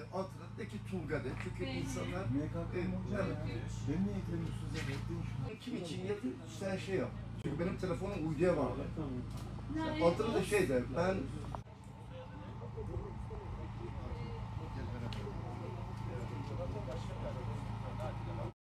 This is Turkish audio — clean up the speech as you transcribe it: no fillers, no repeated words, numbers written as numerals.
altındaki Tulga de. Çünkü insanlar MKK'nın olacak ya. Beni niye eklemiyorsunuz ya? Bekleyin şunu. kim için yazıyor, sen şey yap. Çünkü benim telefonum uyduya vardı. Altında da şey de, ben